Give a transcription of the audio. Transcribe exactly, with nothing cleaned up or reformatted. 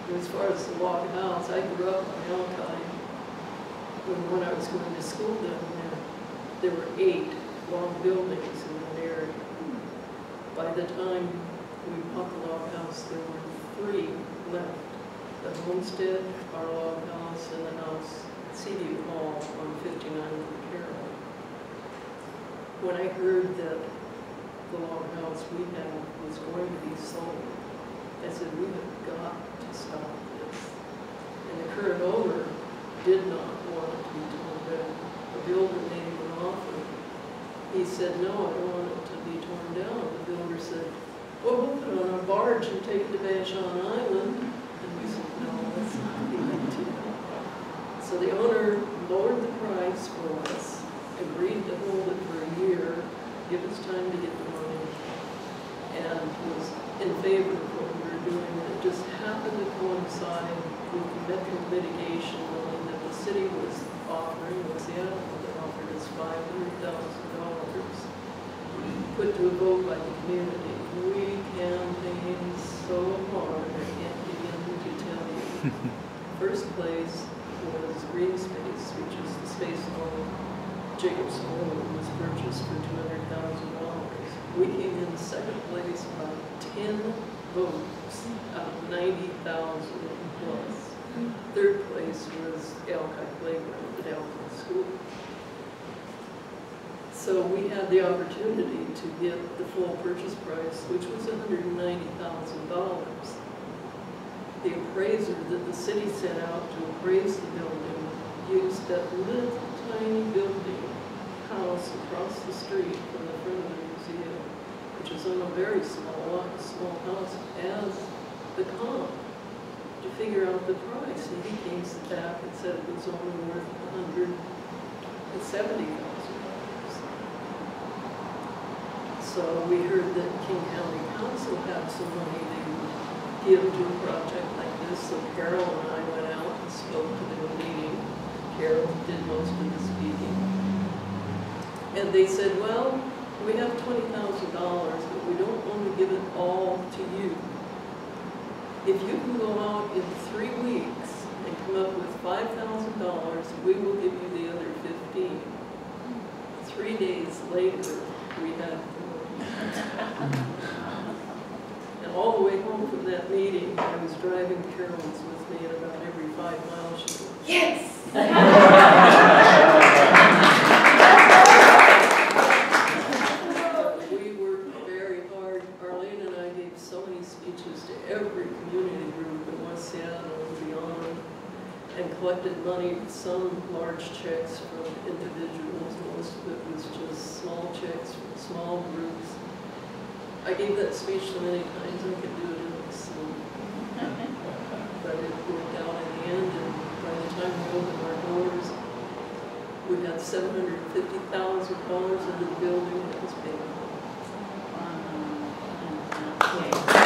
As far as the log house, I grew up on Alki. When, when I was going to school down there, there were eight long buildings in that area. By the time we bought the log house, there were three left. The homestead, our log house, and the house at Seaview Hall on fifty-ninth and Carroll. When I heard that the log house we had was going to be sold, I said, we have got to stop this. And the current owner did not want it to be torn down. The builder made him an offer. He said, no, I don't want it to be torn down. The builder said, well, we'll put it on a barge and take it to Vashon Island. And we said, no, that's not the idea. So the owner lowered the price for us, agreed to hold it for a year, give us time to get the money, and was in favor of what we were doing. And it just happened to coincide with the Metro mitigation money that the city was offering, in Seattle, that offered us five hundred thousand dollars, put to a vote by the community. We campaigned so hard, I can't begin to tell you. First place was Green Space, which is the space on Jacob's Hole, was purchased for two hundred thousand dollars. We came in second place by ten votes out of ninety thousand plus. Third place was Alki Playground at Alki School. So we had the opportunity to get the full purchase price, which was one hundred ninety thousand dollars. The appraiser that the city sent out to appraise the building used that little tiny building house across the street from the front of the museum, which is on a very small lot, small house, as the comp to figure out the price. And he came back and said it was only worth one hundred seventy thousand dollars. So we heard that King County Council had some money to give to a project like this. So Carol and I went out and spoke to their meeting. Carol did most of the speaking. And they said, well, we have twenty thousand dollars, but we don't want to give it all to you. If you can go out in three weeks and come up with five thousand dollars, we will give you the other fifteen. Three days later, we had and all the way home from that meeting, I was driving. Carol was with me, and about every five miles she goes, yes! We worked very hard. Arlene and I gave so many speeches to every community group in West Seattle and beyond, and collected money, some large checks from individuals. Most of it was just small checks from small groups. I gave that speech so many times I could do it in my sleep. But it worked out in the end, and by the time we opened our doors, we had seven hundred fifty thousand dollars into the building that was paid. Um, okay.